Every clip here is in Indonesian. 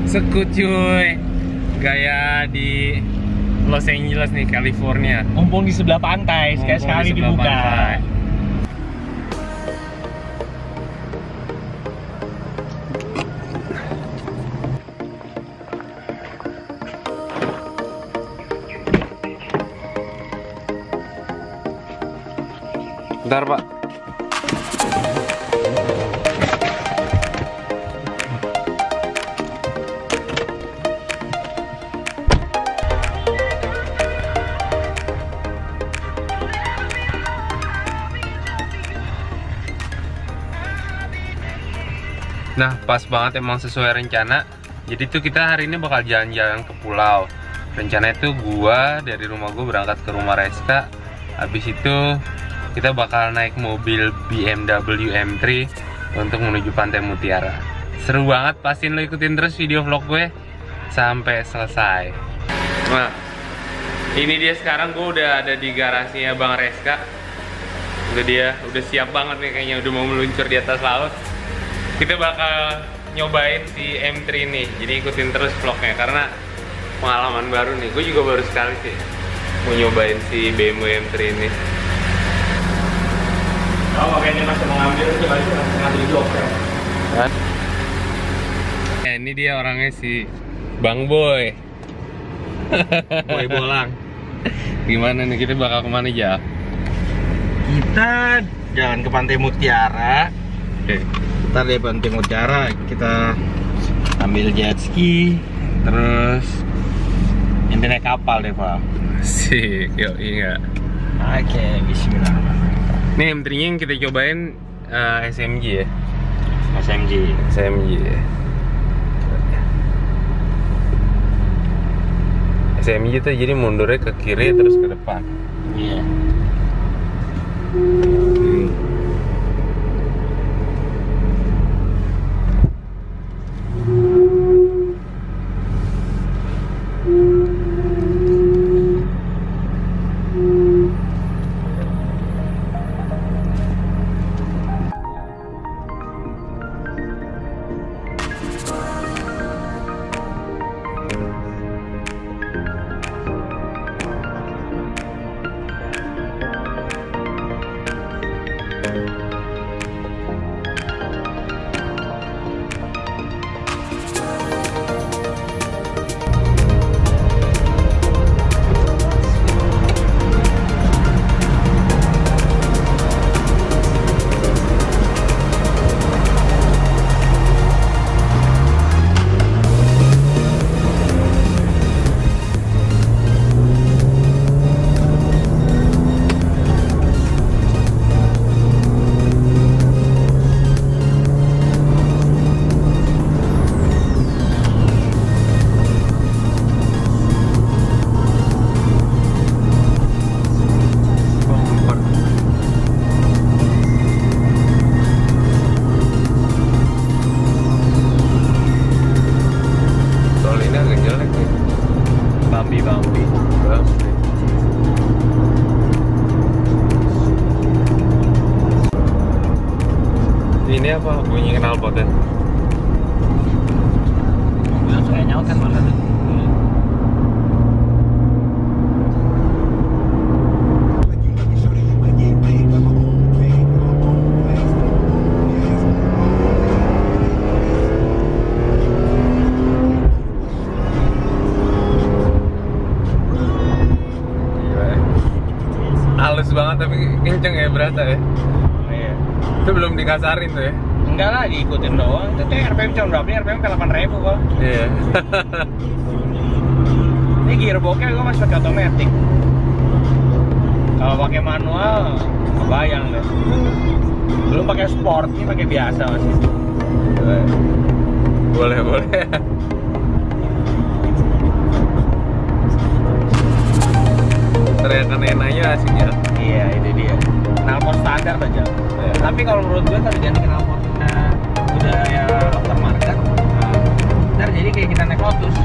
Sekut cuy. Gaya di Los Angeles nih, California. Mumpung di sebelah pantai, sekali dibuka. Pantai. Bentar, Pak. Nah, pas banget, emang sesuai rencana. Jadi tuh kita hari ini bakal jalan-jalan ke pulau. Rencana itu gua dari rumah gua berangkat ke rumah Reska. Habis itu kita bakal naik mobil BMW M3 untuk menuju Pantai Mutiara. Seru banget, pastiin lo ikutin terus video vlog gue sampai selesai. Nah, ini dia sekarang gue udah ada di garasinya Bang Reska. Udah siap banget nih kayaknya, udah mau meluncur di atas laut. Kita bakal nyobain si M3 nih, jadi ikutin terus vlognya karena pengalaman baru nih. Gue juga baru sekali sih mau nyobain si BMW M3 ini. Oh, makanya masih mau ngambil, coba aja masih ngambil jok ya. Ini dia orangnya si Bang Boy. Boy Bolang. Gimana nih, kita bakal kemana aja? Kita jalan ke Pantai Mutiara. Oke. Ntar dari Pantai Mutiara kita ambil jet ski, terus nanti naik kapal deh, Pak. Sik, yuk enggak. Oke, bismillahirrahmanirrahim. Nih M3-nya yang kita cobain SMG ya. SMG ya. SMG tuh jadi mundurnya ke kiri terus ke depan. Iya. Ini apa bunyi knalpotnya? Mobil saya nyaut kan malah. Halus banget tapi kenceng ya, berasa ya. Iya. Itu belum dikasarin tuh ya. Enggak lah, diikutin doang. Itu tuh RPM cuma berapa nih? RPM ke 8.000 kok. Iya. Ini gearboxnya gue masih pakai otomatis. Kalau pakai manual, kebayang deh. Belum pakai sport, ini pakai biasa masih. Boleh. Teriakan enaknya asik ya. Iya, itu dia. Knalpot standar aja. Ya. Tapi kalau menurut gue kalau ganti knalpotnya udah ya aftermarket, ntar jadi kayak kita naik Lotus.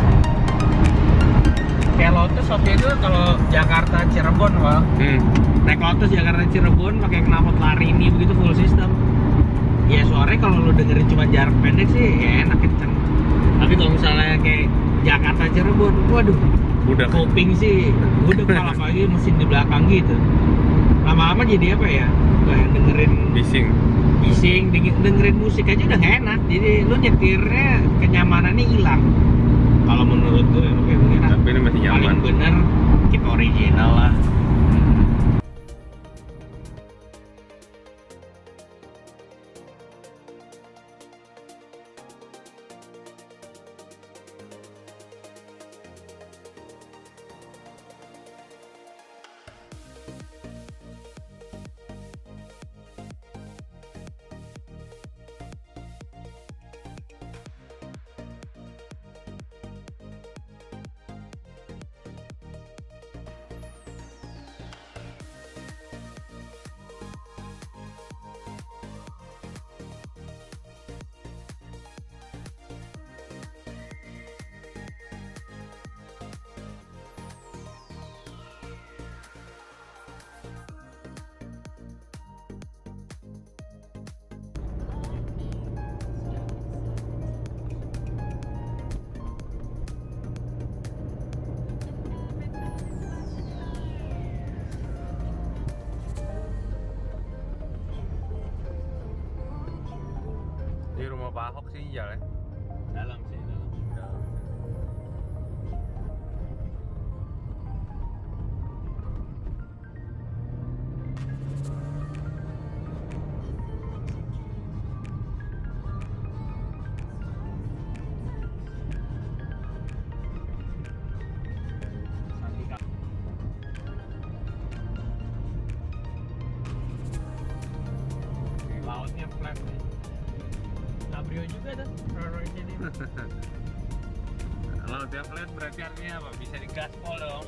Kayak Lotus waktu itu kalau Jakarta Cirebon, Wal. Naik Lotus Jakarta Cirebon pakai knalpot lari ini begitu full system. Ya suaranya kalau lu dengerin cuma jarak pendek sih ya enak kenceng. Tapi Tapi kalau misalnya kayak Jakarta Cirebon, waduh, Udah koping sih, udah malah lagi mesin di belakang gitu. Lama-lama jadi apa ya? Kayak dengerin bising. dengerin musik aja udah gak enak. Jadi lu nyetirnya kenyamanannya hilang. Kalau menurut gue, mungkin Tapi ini masih nyaman. paling bener keep original lah. Di rumah Pak Ahok sih jalan. Dalam sih, dalam. Lautnya flat nih. Cabrio juga tuh, Rolls-Royce ini. Kalau dia flat berarti artinya apa? Bisa digaspol dong.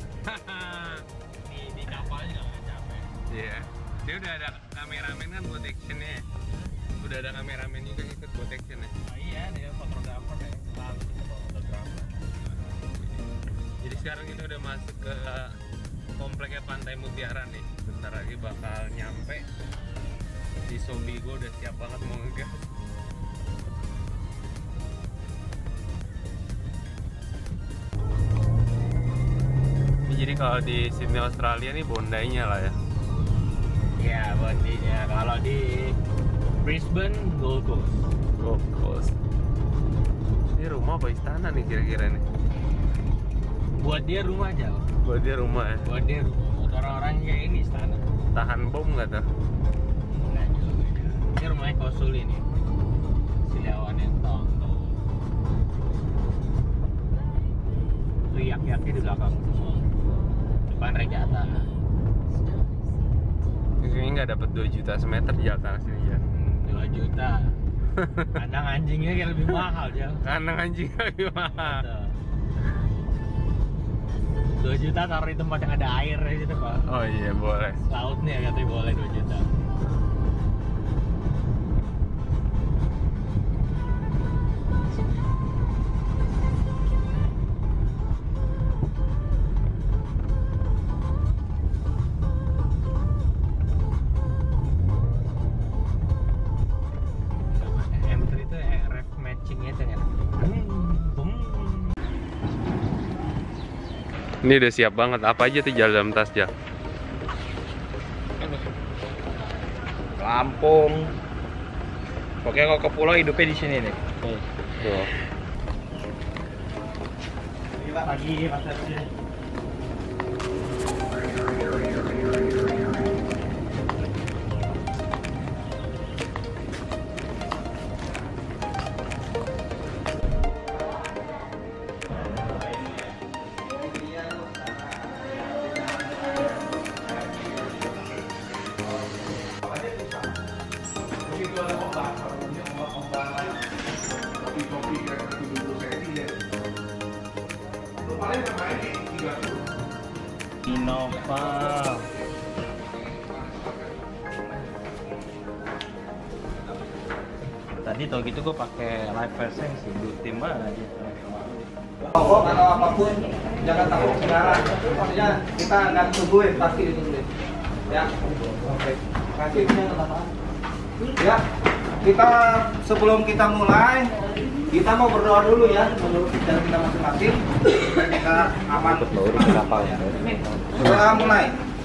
Di kapalnya nggak capek. Iya. Dia udah ada kameramen kan buat actionnya. Udah ada kameramen juga ikut buat actionnya. Oh iya, dia fotografer ya. Lalu itu fotografer. Jadi sekarang kita udah masuk ke kompleknya Pantai Mutiara nih. Bentar lagi bakal nyampe. Si zombie gue udah siap banget mau ngegas. Jadi kalau di Sydney Australia nih Bondainya lah ya. Iya, bondinya. Kalau di Brisbane, Gold Coast. Gold Coast. Ini rumah apa istana nih kira-kira nih? Buat dia rumah aja. Buat dia rumah ya. Buat dia rumah. Buat orang-orang kayak ini istana. Tahan bom nggak tuh? Enggak juga. Ini rumahnya Kosul ini. Siliawan yang tong. Riak-riaknya di belakang semua. Depan Regata. Kayaknya nggak dapat 2 juta semeter Jakarta sini ya. 2 juta. Kandang anjingnya kayak lebih mahal aja. Kandang anjing lagi mahal. 2 juta taruh di tempat yang ada air gitu Pak. Oh iya boleh. Lautnya katanya boleh 2 juta. M3 itu ref matchingnya tuh kan. Ini udah siap banget. Apa aja tuh dalam tas ya? Lampung. Pokoknya kalau ke pulau hidupnya di sini nih. Tuh. Kita lagi pasarnya. Innova. Tadi tau gitu gue pakai live version sih, blue team aja. Pokok atau apapun jangan takut sekarang. Maksudnya kita akan tungguin, pasti ditungguin. Ya, oke. Kasih teman-teman. Ya, kita sebelum kita mulai Kita mau berdoa dulu ya menurut cara kita masing-masing. Kita aman. Doa mulai.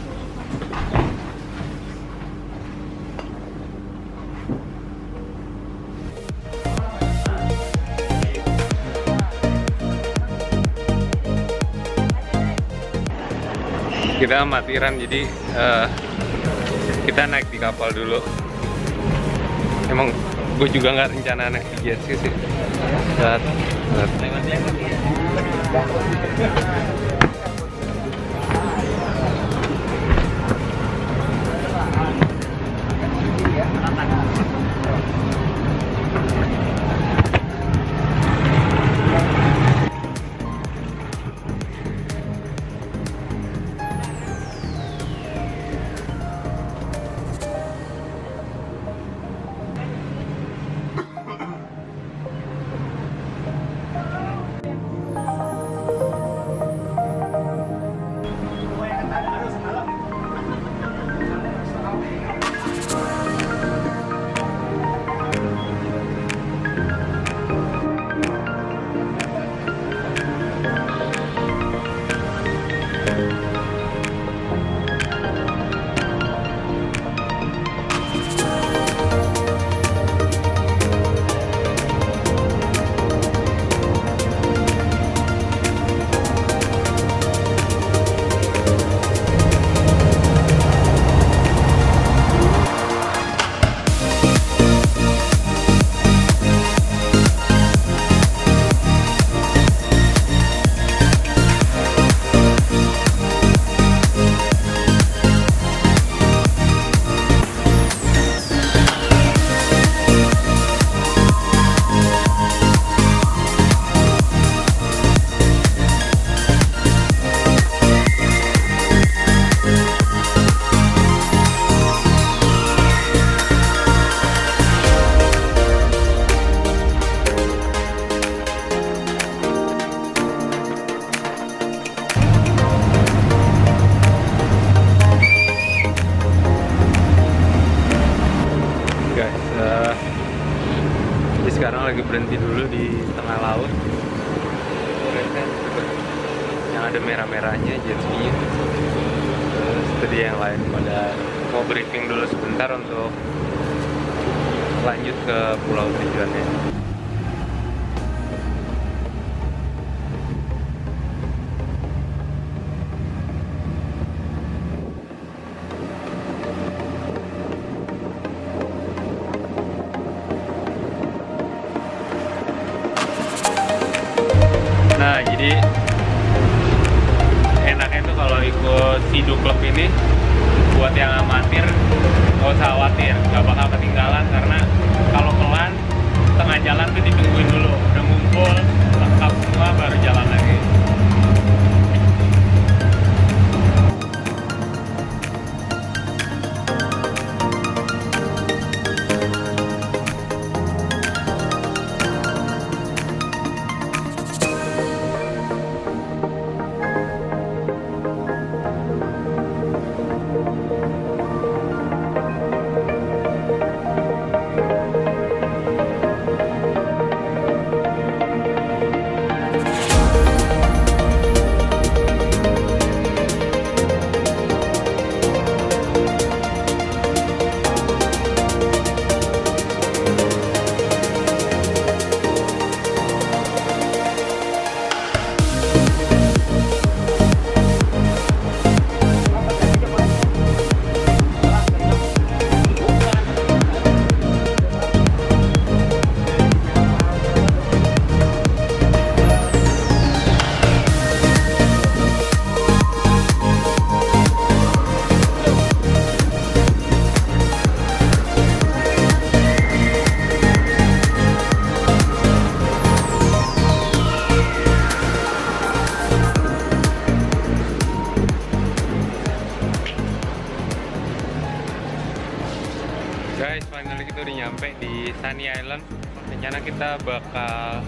Kita amatiran, jadi kita naik di kapal dulu. Emang gue juga nggak rencana naik di jet ski sih. Lihat. Sekarang lagi berhenti dulu di tengah laut. Yang ada merah-merahnya jet ski-nya. Terus tadi yang lain pada mau briefing dulu sebentar untuk lanjut ke pulau tujuannya. Nah, jadi enaknya tuh kalau ikut Sea-Doo Club ini, buat yang amatir nggak usah khawatir, nggak bakal ketinggalan, karena kalau pelan tengah jalan tuh ditungguin dulu, udah ngumpul lengkap semua baru jalan lagi. Guys, finally kita udah nyampe di Sunny Island. Rencana kita bakal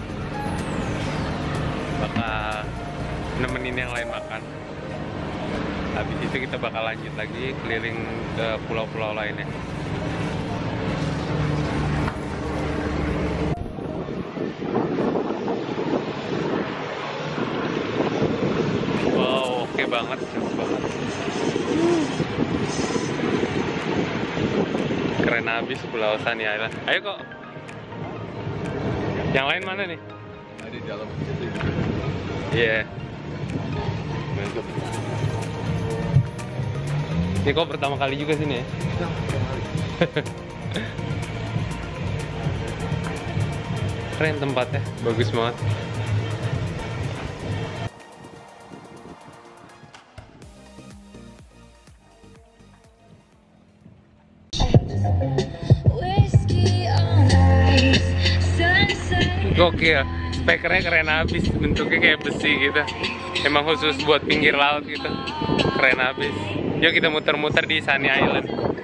nemenin yang lain makan. Habis itu kita bakal lanjut lagi keliling ke pulau-pulau lainnya. banget, cakep banget. Keren abis Pulau Sunny Island. Ayo kok. Yang lain mana nih? Ada di dalam. Iya. Mantap. Ini kok pertama kali juga sini ya? Keren tempatnya, bagus banget. Gokil, spekernya keren abis, bentuknya kayak besi gitu. Emang khusus buat pinggir laut gitu, keren abis. Yuk kita muter-muter di Sunny Island.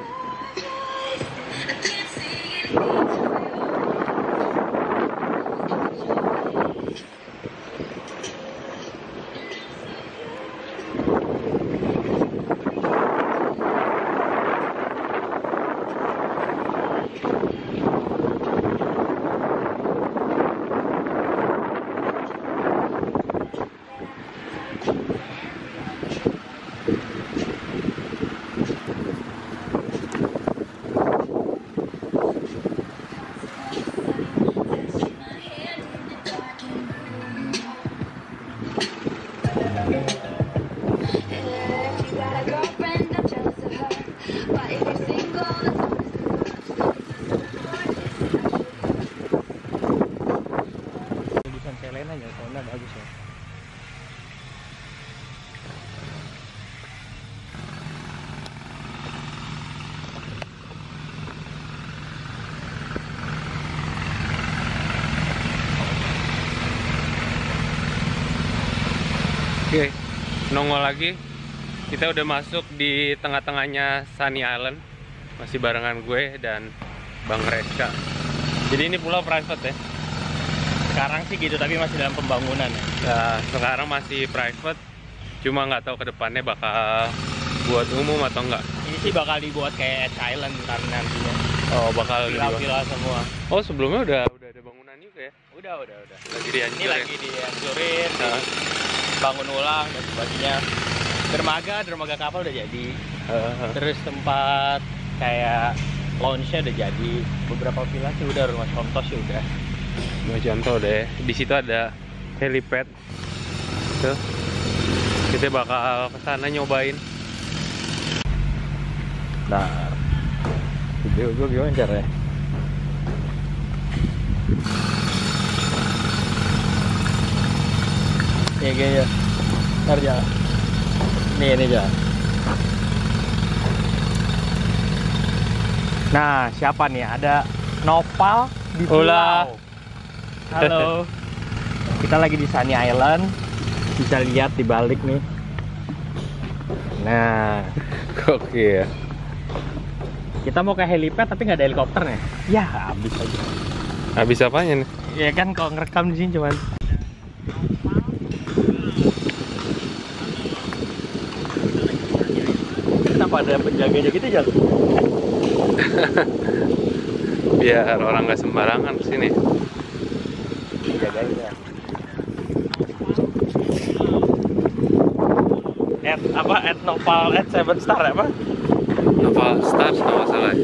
Bagus ya. Oke, nongol lagi. Kita udah masuk di tengah-tengahnya Sunny Island. Masih barengan gue dan Bang Reska. Jadi ini pulau private ya. Sekarang sih gitu, tapi masih dalam pembangunan ya. Nah, sekarang masih private, cuma nggak tahu kedepannya bakal buat umum atau enggak. Ini sih bakal dibuat kayak Edge Island ntar nantinya. Oh, bakal Villa-villa semua. Oh, sebelumnya udah ada bangunan juga ya? Udah. Lagi dihancurin. Ini lagi dihancurin, bangun ulang dan sebagainya. Dermaga kapal udah jadi. Terus tempat kayak lounge-nya udah jadi. Beberapa villa sih udah, rumah contoh sih udah. Mau contoh deh, di situ ada helipad. Tuh, kita bakal kesana nyobain. Nah, video gue gimana caranya? Ya gini ya, ntar jalan. Ini jalan. Nah, siapa nih? Ada Nopal di pulau. Hola. Halo. Kita lagi di Sunny Island. Bisa lihat di balik nih. Nah, Oke ya. kita mau ke helipad tapi nggak ada helikopternya. Ya, habis aja. Habis apanya nih? Ya kan kalau ngerekam di sini cuman. Kenapa ada penjaganya gitu, Jal? Biar orang nggak sembarangan kesini. Jagain ya. Nopal at 7 star apa? Nopal Stars kalau nggak salah.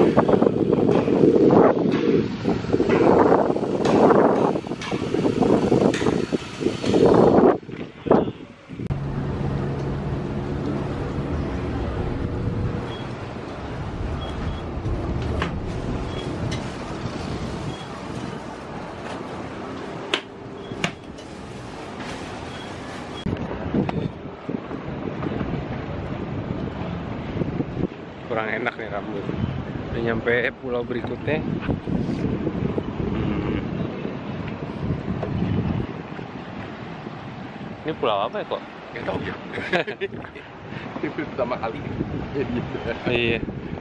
Kurang enak nih rambut. Udah nyampe pulau berikutnya. Ini pulau apa ya kok? Gak tau ya. Ini pertama kali. Jadi Iya.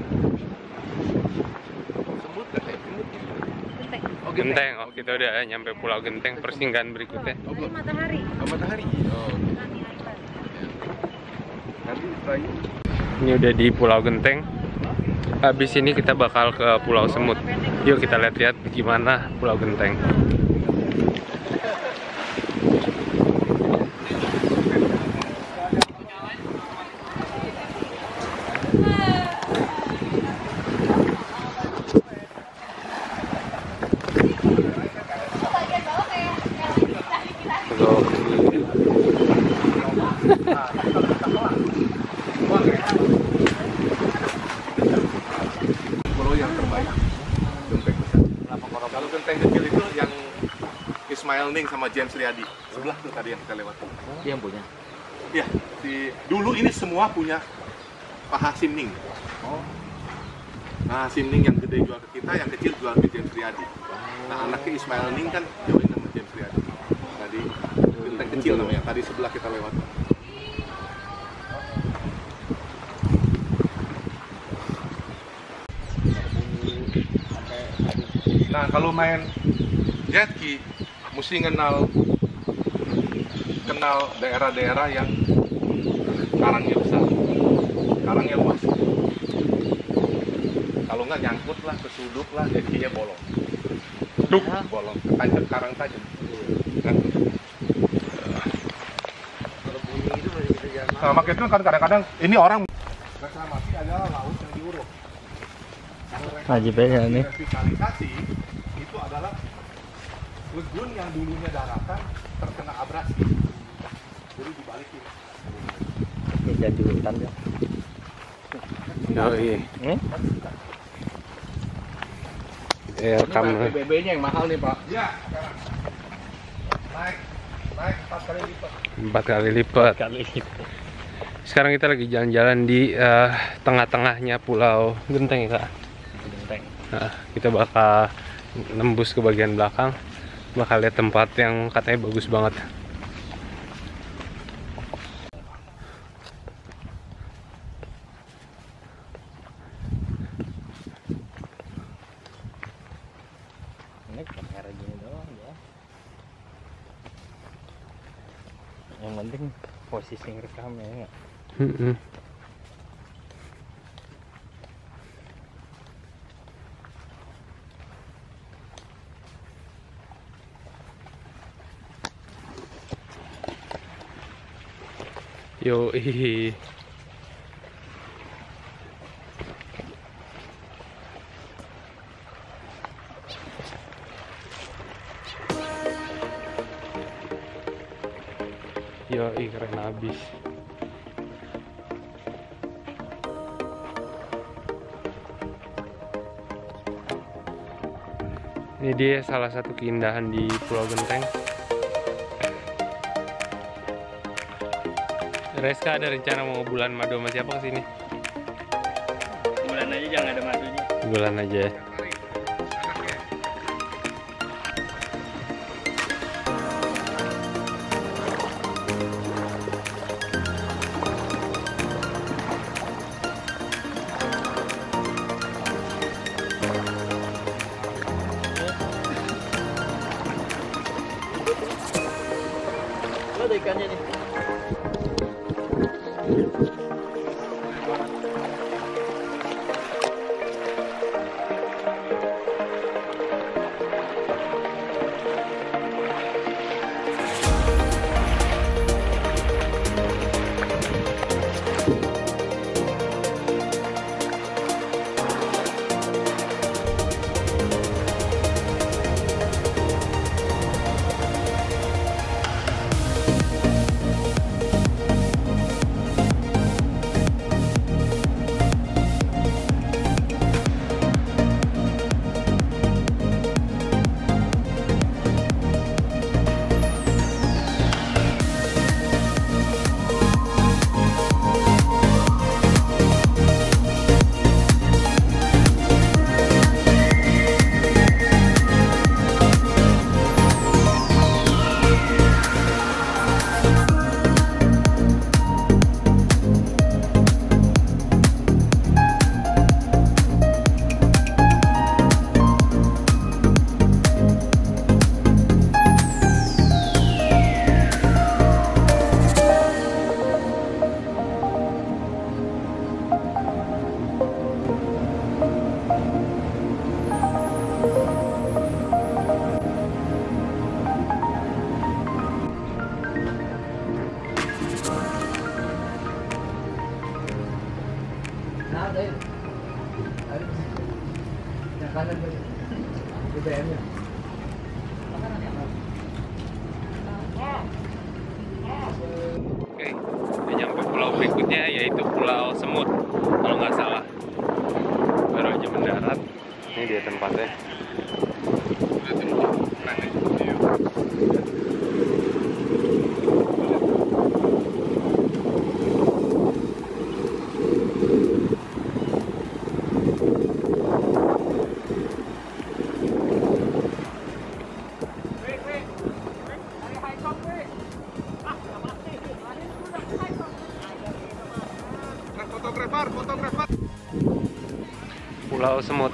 semut gak kayak semut? Oh, Genteng. Oh, kita udah nyampe pulau Genteng, persinggahan berikutnya. Oh, Ini matahari. oh, matahari. Oh. Nanti setelah ini. Ini udah di Pulau Genteng. Habis ini kita bakal ke Pulau Semut. Yuk kita lihat-lihat gimana Pulau Genteng. Gokil. Pulau yang terbaik genteng besar. Kalau genteng kecil itu yang Ismail Ning sama James Riyadi sebelah tuh tadi yang kita lewati. Dia yang punya. Iya, dulu ini semua punya Pak Hasim Ning. Nah, Hasim Ning yang gede jual ke kita, yang kecil jual ke James Riyadi. Nah, anaknya Ismail Ning kan join sama James Riyadi. Tadi genteng kecil namanya, tadi sebelah kita lewat. Nah, kalau main jet ski, mesti kenal daerah-daerah yang karangnya besar, karangnya luas. Kalau nggak nyangkut lah, kesuduk lah, jet ski-nya bolong. Duk, bolong, ketancap karang tajam. Nah, makanya itu kan kadang-kadang ini orang reklamasi adalah laut yang diuruk. Wajib ya nih. Revitalisasi itu adalah legun yang dulunya daratan terkena abrasi, jadi dibalikin. Ini jadi hutan ya. Oh iya. Rekam BBB-nya yang mahal nih, Pak. Iya, sekarang. Naik 4 kali lipat. 4 kali lipat. Kali itu. Sekarang kita lagi jalan-jalan di tengah-tengahnya Pulau Genteng ya, Kak. Genteng. Nah, kita bakal nembus ke bagian belakang, bakal lihat tempat yang katanya bagus banget. Ini kamera gini doang ya. Yang penting posisi ngerekamnya ya. Yo, keren abis. Ini dia salah satu keindahan di Pulau Genteng. Reska ada rencana mau bulan madu sama siapa kesini? Bulan aja jangan ada madunya. Bulan aja ya. Lo ada ikannya nih. tempatnya. Fotografer. Pulau Semut.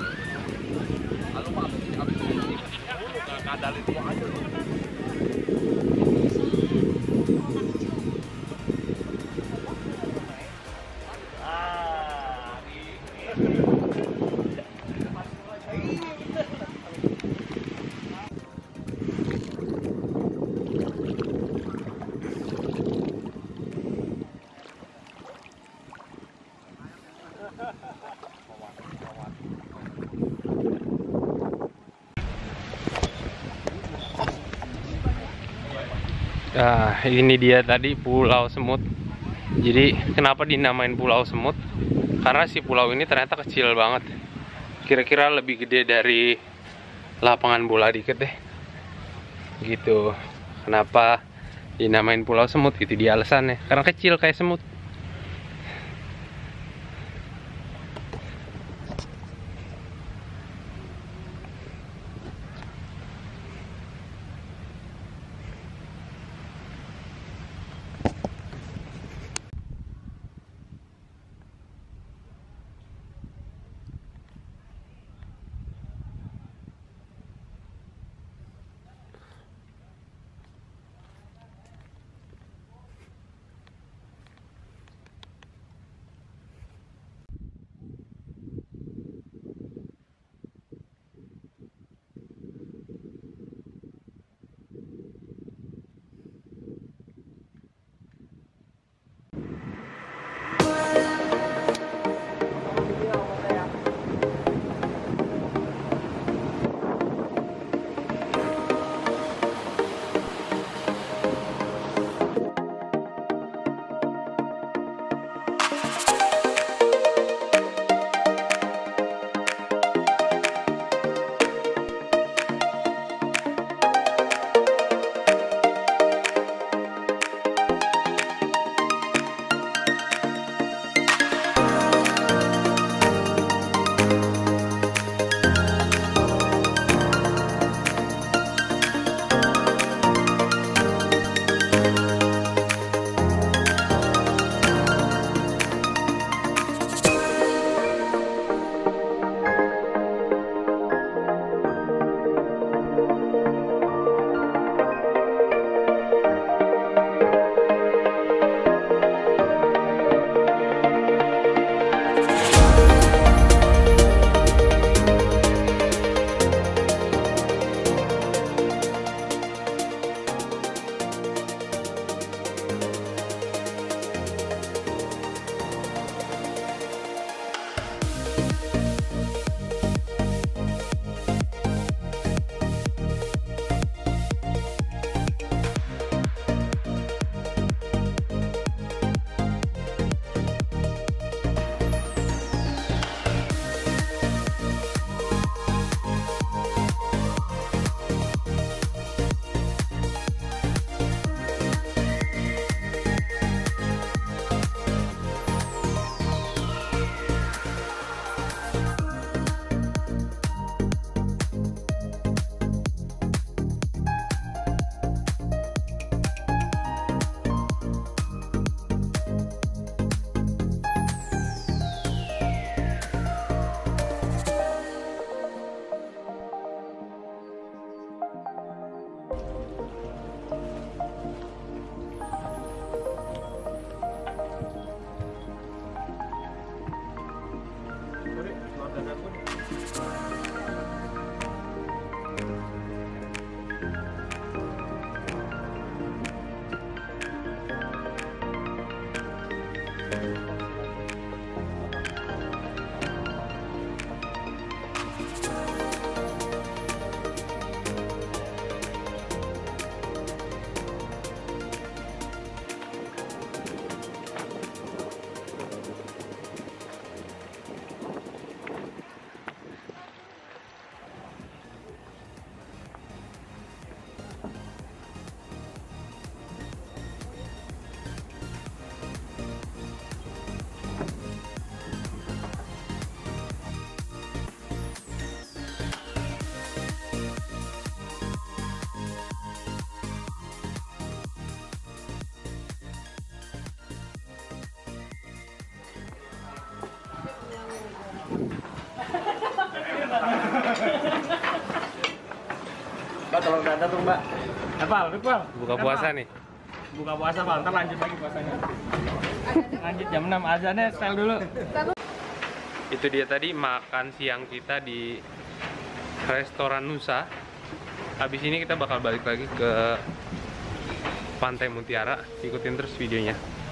Nah, ini dia tadi Pulau Semut. Jadi kenapa dinamain Pulau Semut? Karena si pulau ini ternyata kecil banget. Kira-kira lebih gede dari lapangan bola dikit deh. Gitu. Kenapa dinamain Pulau Semut? Itu dia alasannya. Karena kecil kayak semut. Mantap tuh Mbak. Apa? Buka puasa nih. Buka puasa Pak, ntar lanjut lagi puasanya. Lanjut jam 6 azannya style dulu. Itu dia tadi makan siang kita di restoran Nusa. Habis ini kita bakal balik lagi ke Pantai Mutiara. Ikutin terus videonya.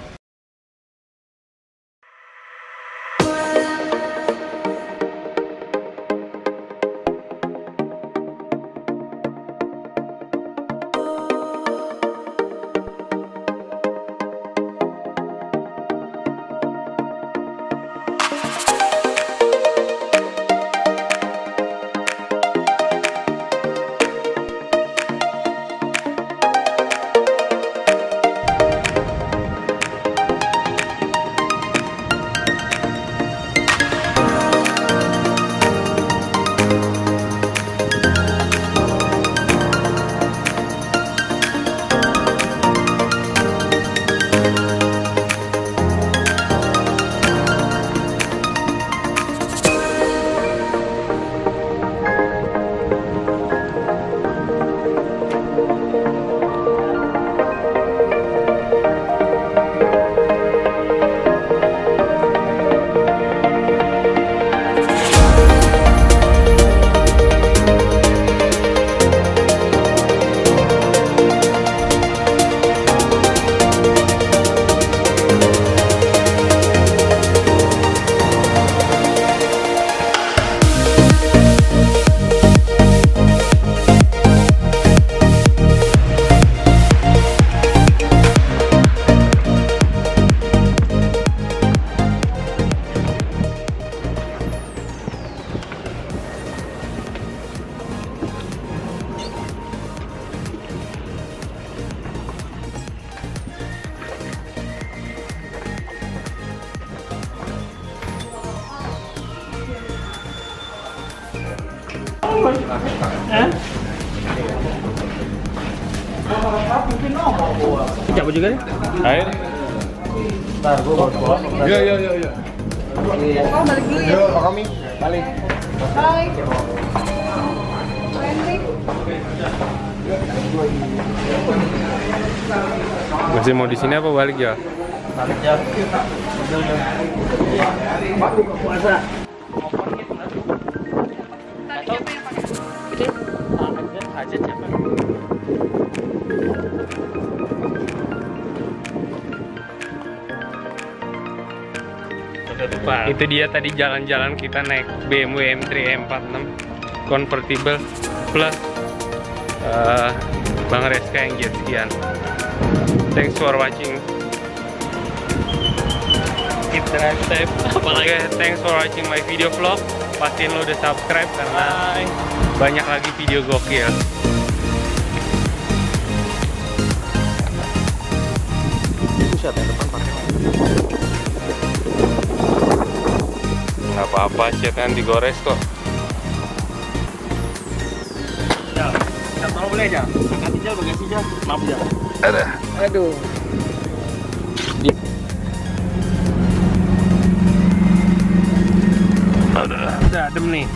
Siapa juga nih? Air. Ntar gue bawa. Iya. Oh, balik dulu ya. Yuk, Pak Kami, balik. Bye. Landing. Masih mau di sini apa balik ya? Balik ya. Buka puasa. Tadi siapa yang pakai? Ini Hajat siapa? Itu dia tadi jalan-jalan kita naik BMW M3 M46 convertible plus Bang Reska yang jet skian. Thanks for watching. Keep drive safe. Oke, thanks for watching my video vlog. Pastiin lo udah subscribe karena banyak lagi video gokil. Susah ya depan pakai. Nggak apa-apa, kan digores kok. Jal, kita tolong boleh aja. Angkat Jal, bagasi Jal. Maaf Jal. Ada. Aduh. Udah adem nih.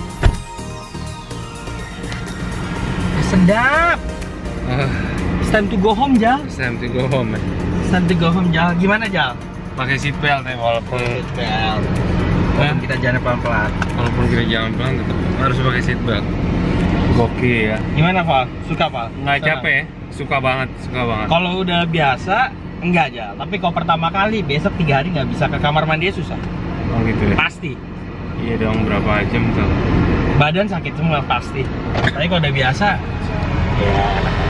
Sedap. It's time to go home Jal. It's time to go home. It's time to go home Jal. Gimana Jal? Pakai seat belt ya walaupun Seatbelt. Walaupun kita jalan pelan-pelan. walaupun kita jalan pelan tetap harus pakai seat belt. Gokil ya. Gimana Val? Suka Val? Nggak capek ya? Suka banget. Kalau udah biasa enggak aja. Tapi kalau pertama kali besok 3 hari nggak bisa ke kamar mandi susah. Oh gitu ya. Pasti. Iya dong, berapa jam tuh? Badan sakit semua pasti. Tapi kalau udah biasa ya enak.